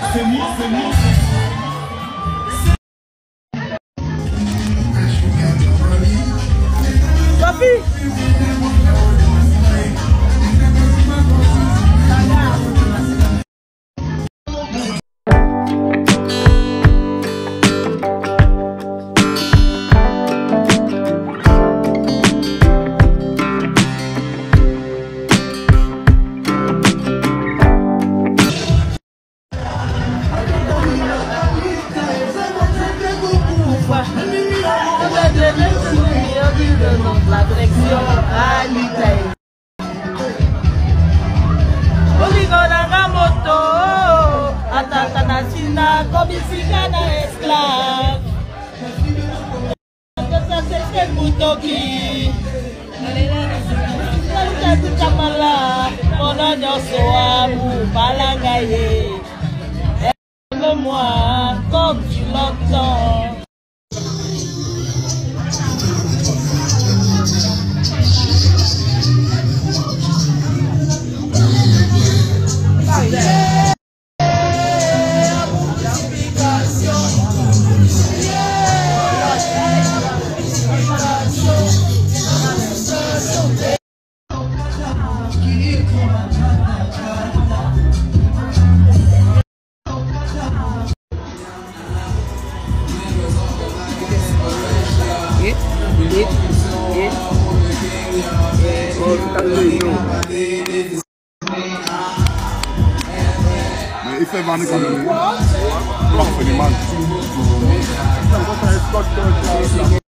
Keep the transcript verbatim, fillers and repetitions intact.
C'est moi, c'est moi. Sophie. La direction à l'Italie. Oligona moto, atatana sina komisika na esclave. Kata sese mutoki. Kata kamala, ona nyoso amu balangaye. Aime-moi comme tu l'entends. Mais il fait vendre comme nous. On fait des manques.